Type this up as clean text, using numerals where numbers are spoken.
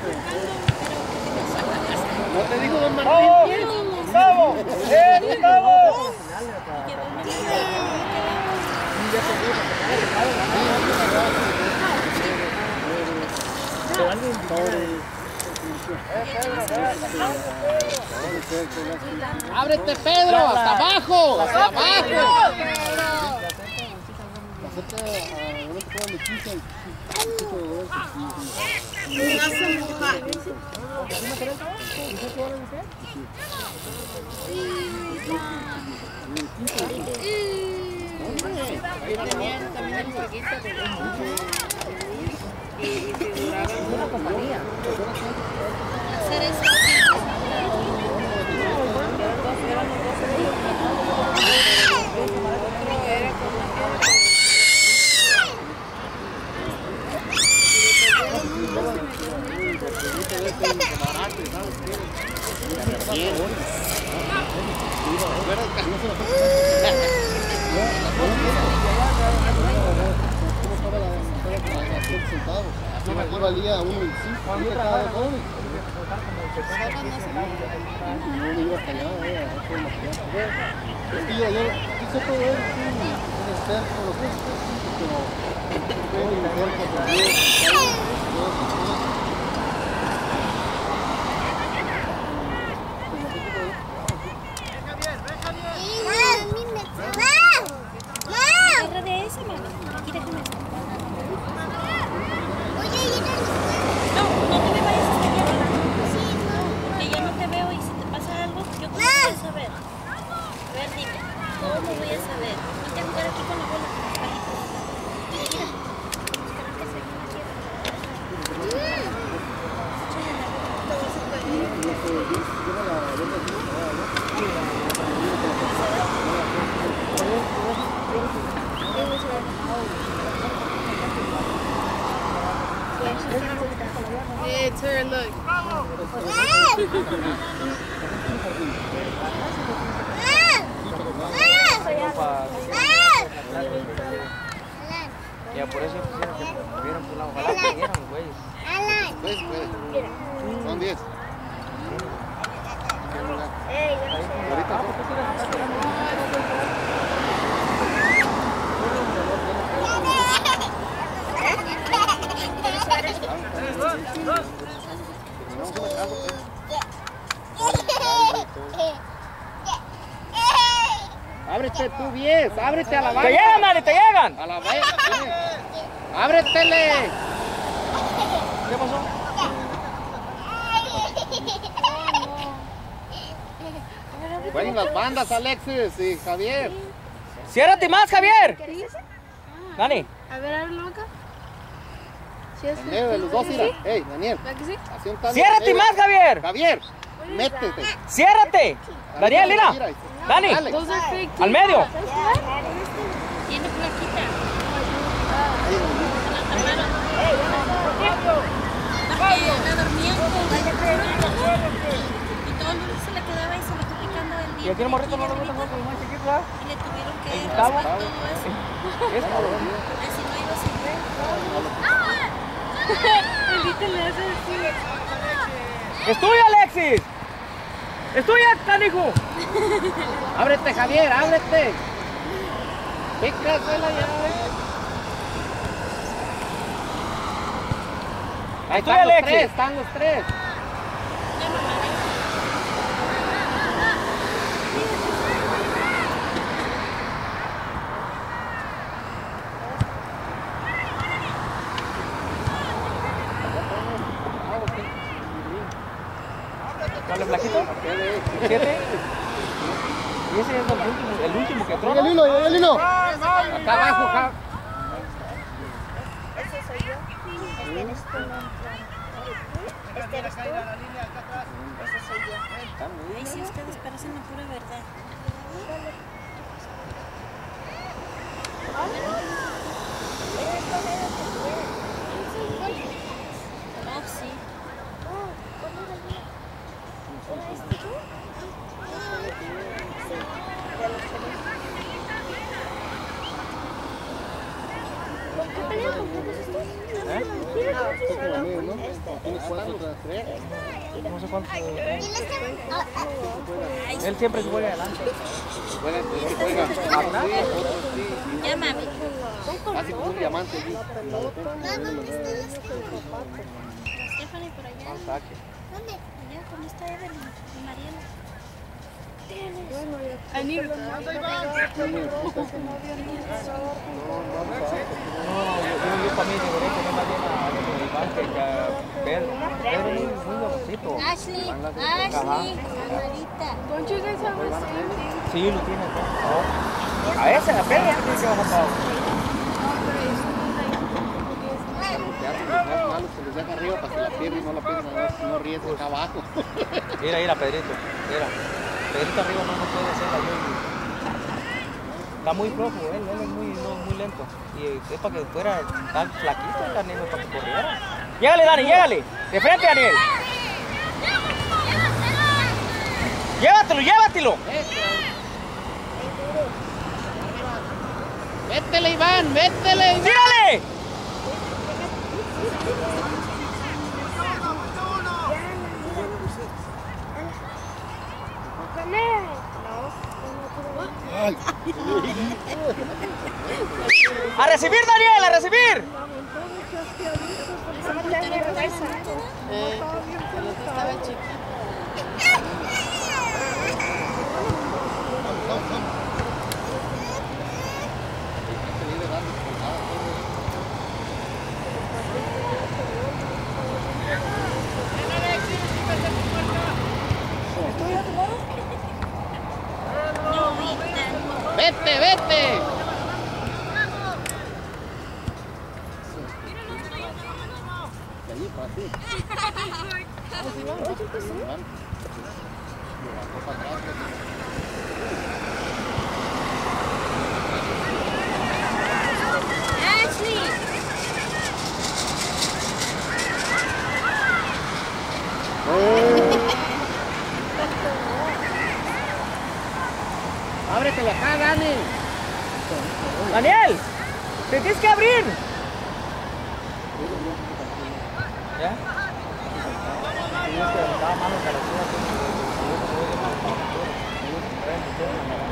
¿No te digo don Martín? ¡Gustavo! ¡Gustavo! ¡Ábrete, Pedro! ¡Hasta abajo! ¡Hasta abajo! Aquí valía 1.25 cada joven. No iba hasta allá, es que yo quise poder un experto en lo que es, pero puedo meter It's her, look. Ya por eso pusieron que tuvieran por la ojalá que dieran, güey. Son 10. Ábrete tú, 10. Ábrete a la valla. ¡Te llegan, Mari! ¡Te llegan! A la valla. ¡Ábretele! ¿Qué pasó? Jueguen las bandas, Alexis y Javier. ¡Ciérrate más, Javier! Dani. A ver, ábrelo acá. Sí, En medio de los dos, mira. Ey, Daniel. ¿verdad que sí? Así un tal- ¡Ciérrate Ey, más, Javier! Javier, métete. ¡Ciérrate! Daniel, mira. Dani, Dale. Those are fake al teeth. medio. Tiene plaquita. Y aquí el morrito no lo gusta jugar con el más chiquito, ¿verdad? Y le tuvieron que ¿El Gustavo? raspar todo eso. Es cabrón. Porque si no iba a seguir. Ahorita le hace así. ¡Es tuya, Alexis! ¡Es tuya, canijo! Ábrete, Javier, ábrete. Pícasela ya. Ahí Estoy, están los Alexis. tres, están los tres. ¿Cuál es flaquito? 7. Y ese es el último que entró. ¡El hilo, el hilo! Acá abajo, Javier. Ese soy yo. Este eres tú, no. Este eres tú. Ese soy yo. Ay, sí, ustedes parecen la pura verdad. Oh, sí. ¿Por qué pelean con todos estos? a mí, ¿no? Tiene 4 atrás. No sé cuántos. ¿Y les Él siempre se juega adelante. Juega. Ya, mami. Así como un diamante allí. ¿Dónde está la Stephanie por allá? Al saque. ¿Dónde? Allá, ¿dónde está Evelyn y Mariela? Anir. No, yo para mí debería tener más bien a Iván que Pedro. Pedro es muy nuevocito. Ashley, Marita. Don't you guys have the same thing? Sí, lo tiene. No. A ese, a Pedro que tiene que bajar para abajo. Te hacen los más malos, se les deja arriba para que la pierna y no la pierna no riesgue acá abajo. Mira, Pedrito. Mira. Pedrito arriba no puede hacer la. Está muy flojo, él es muy lento. Y es para que fuera tan flaquito el Daniel para que corriera. Llégale, Dani, llégale. De frente, Daniel. Llévatelo. Vétele, Iván, vétele. ¡Tírale! ¡A recibir, Daniel! ¡A recibir! Estaba chiquito. Vete. Ashley. Ábretele acá, Dani. ¡Daniel! ¡Te tienes que abrir! ¿Ya? Tienes que levantar manos a la ciudad.